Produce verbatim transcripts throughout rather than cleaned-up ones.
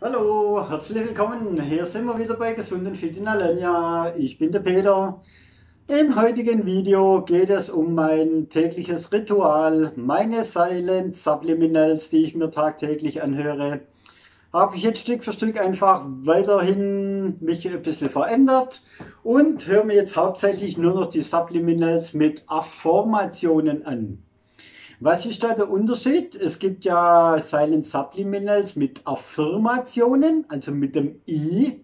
Hallo, herzlich willkommen. Hier sind wir wieder bei Gesund und Fit in Alanya. Ich bin der Peter. Im heutigen Video geht es um mein tägliches Ritual, meine Silent Subliminals, die ich mir tagtäglich anhöre. Habe ich jetzt Stück für Stück einfach weiterhin mich ein bisschen verändert und höre mir jetzt hauptsächlich nur noch die Subliminals mit Affirmationen an. Was ist da der Unterschied? Es gibt ja Silent Subliminals mit Affirmationen, also mit dem I.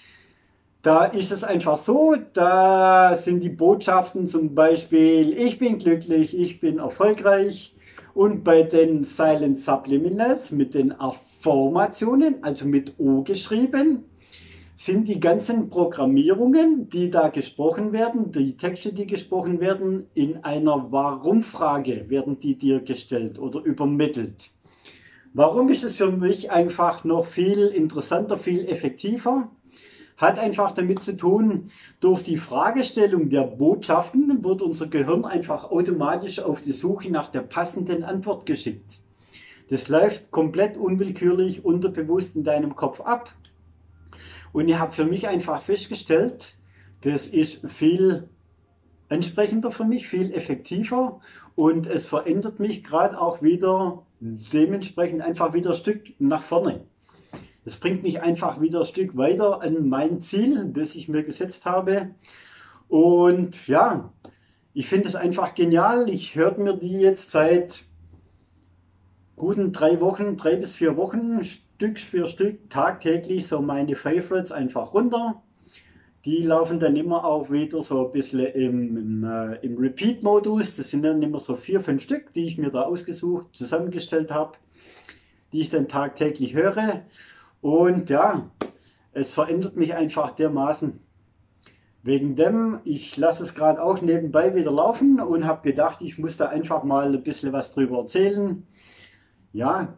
Da ist es einfach so, da sind die Botschaften zum Beispiel, ich bin glücklich, ich bin erfolgreich. Und bei den Silent Subliminals mit den Affirmationen, also mit O geschrieben, sind die ganzen Programmierungen, die da gesprochen werden, die Texte, die gesprochen werden, in einer Warum-Frage werden die dir gestellt oder übermittelt. Warum ist es für mich einfach noch viel interessanter, viel effektiver? Hat einfach damit zu tun, durch die Fragestellung der Botschaften wird unser Gehirn einfach automatisch auf die Suche nach der passenden Antwort geschickt. Das läuft komplett unwillkürlich, unterbewusst in deinem Kopf ab. Und ich habe für mich einfach festgestellt, das ist viel ansprechender für mich, viel effektiver und es verändert mich gerade auch wieder dementsprechend einfach wieder ein Stück nach vorne. Es bringt mich einfach wieder ein Stück weiter an mein Ziel, das ich mir gesetzt habe. Und ja, ich finde es einfach genial. Ich höre mir die jetzt seit guten drei Wochen, drei bis vier Wochen, Stück für Stück, tagtäglich so meine Favorites einfach runter. Die laufen dann immer auch wieder so ein bisschen im, im, äh, im Repeat-Modus. Das sind dann immer so vier, fünf Stück, die ich mir da ausgesucht, zusammengestellt habe, die ich dann tagtäglich höre. Und ja, es verändert mich einfach dermaßen. Wegen dem, ich lasse es gerade auch nebenbei wieder laufen und habe gedacht, ich muss da einfach mal ein bisschen was drüber erzählen. Ja,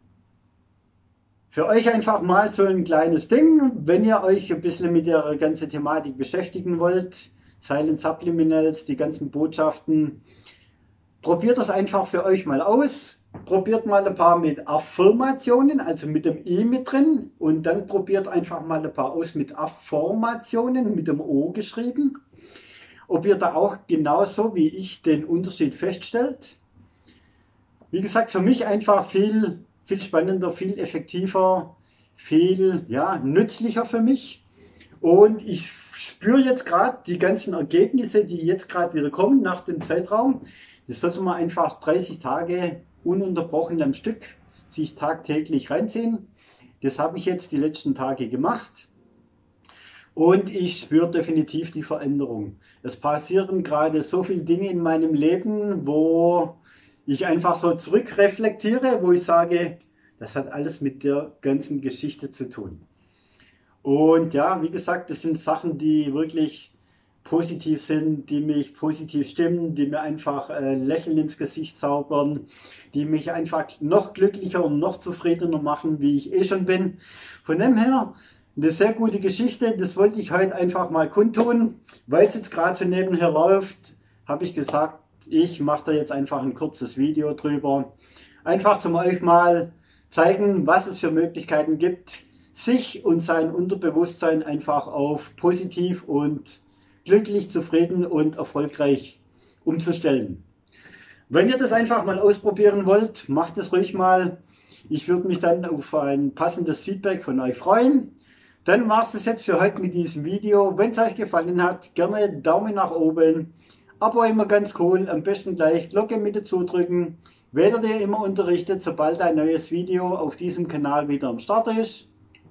für euch einfach mal so ein kleines Ding, wenn ihr euch ein bisschen mit der ganzen Thematik beschäftigen wollt, Silent Subliminals, die ganzen Botschaften, probiert das einfach für euch mal aus. Probiert mal ein paar mit Affirmationen, also mit dem I mit drin, und dann probiert einfach mal ein paar aus mit Affirmationen, mit dem O geschrieben. Ob ihr da auch genauso wie ich den Unterschied feststellt. Wie gesagt, für mich einfach viel, viel spannender, viel effektiver, viel ja, nützlicher für mich. Und ich spüre jetzt gerade die ganzen Ergebnisse, die jetzt gerade wieder kommen nach dem Zeitraum. Das sollte man einfach dreißig Tage ununterbrochen am Stück sich tagtäglich reinziehen. Das habe ich jetzt die letzten Tage gemacht. Und ich spüre definitiv die Veränderung. Es passieren gerade so viele Dinge in meinem Leben, wo ich einfach so zurückreflektiere, wo ich sage, das hat alles mit der ganzen Geschichte zu tun. Und ja, wie gesagt, das sind Sachen, die wirklich positiv sind, die mich positiv stimmen, die mir einfach äh, Lächeln ins Gesicht zaubern, die mich einfach noch glücklicher und noch zufriedener machen, wie ich eh schon bin. Von dem her, eine sehr gute Geschichte, das wollte ich heute einfach mal kundtun. Weil es jetzt gerade so nebenher läuft, habe ich gesagt, ich mache da jetzt einfach ein kurzes Video drüber. Einfach zum euch mal zeigen, was es für Möglichkeiten gibt, sich und sein Unterbewusstsein einfach auf positiv und glücklich, zufrieden und erfolgreich umzustellen. Wenn ihr das einfach mal ausprobieren wollt, macht es ruhig mal. Ich würde mich dann auf ein passendes Feedback von euch freuen. Dann war es das jetzt für heute mit diesem Video. Wenn es euch gefallen hat, gerne Daumen nach oben. Abo immer ganz cool, am besten gleich Glocke mit dazu drücken. Werdet ihr immer unterrichtet, sobald ein neues Video auf diesem Kanal wieder am Start ist.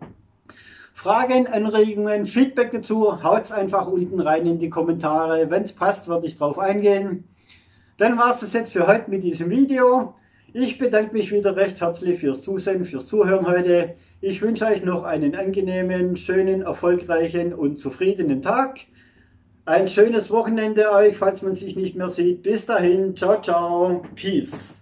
Fragen, Anregungen, Feedback dazu, haut es einfach unten rein in die Kommentare. Wenn es passt, werde ich drauf eingehen. Dann war es das jetzt für heute mit diesem Video. Ich bedanke mich wieder recht herzlich fürs Zusehen, fürs Zuhören heute. Ich wünsche euch noch einen angenehmen, schönen, erfolgreichen und zufriedenen Tag. Ein schönes Wochenende euch, falls man sich nicht mehr sieht. Bis dahin, ciao, ciao, peace.